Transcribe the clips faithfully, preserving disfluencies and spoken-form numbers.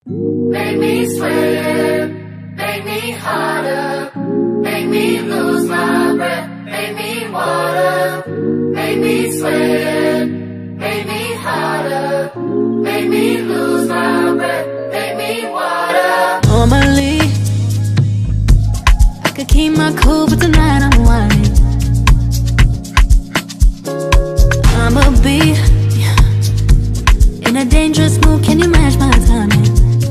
Make me sweat, make me harder, make me lose my breath, make me water, make me sweat, make me harder, make me lose my breath, make me water. Normally, I could keep my cool, but tonight I'm whining. I'ma be in a dangerous mood, can you match my timing?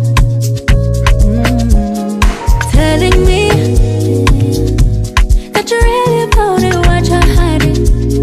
Mm. Telling me that you're ready about it, why you hiding?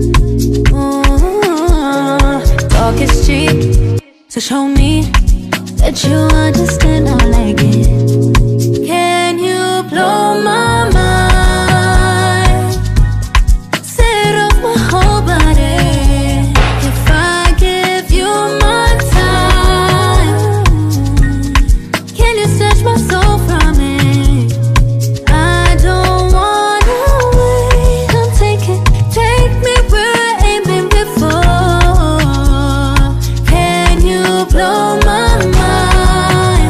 Mm. Talk is cheap, so show me that you understand I like it. Can you blow my mind? Set off my whole body. If I give you my time, can you snatch my soul from it? I don't wanna wait. Come take it, take me where I ain't been before. Can you blow my mind?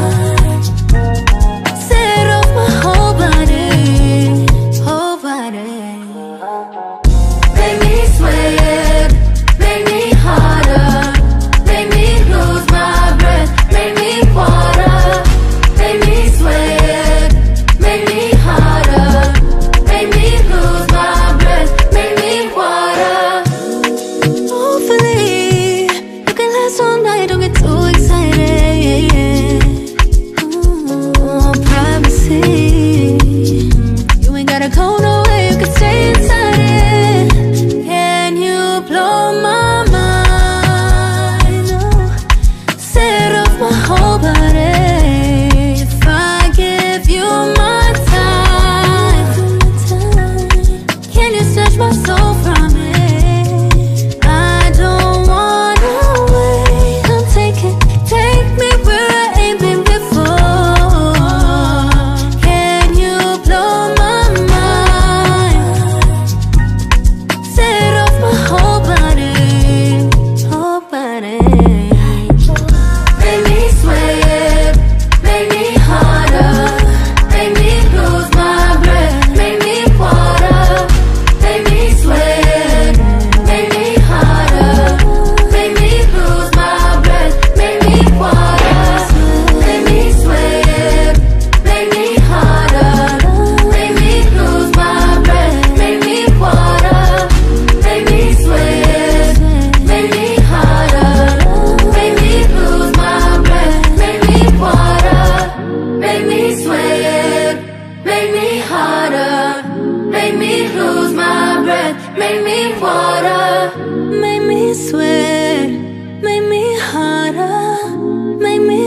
Set off my whole body, whole body. Make me sweat, make me harder, make me lose my breath, make me water, make me sweat, make me harder, make me lose my breath, make me water. Hopefully, you can last all night, don't get too excited. Ooh, privacy. You ain't gotta go nowhere, you can stay inside it. Can you blow my mind? Oh, set off my whole body. If I give you my time, can you snatch my soul from it? I don't wanna wait. Come take it, take me where I ain't been before. Can you blow my mind? Set off my whole body, whole body. Make me sweat, make me harder, make me lose my breath, make me water, make me sweat, make me harder, make me lose my breath, make me water, make me sweat, make me harder, make me lose my breath, make me water, make me sweat, make me harder, make me lose my breath, make me water, make me sweat, make me harder, make me lose my breath, make me water. Make me sweat, make me harder, make me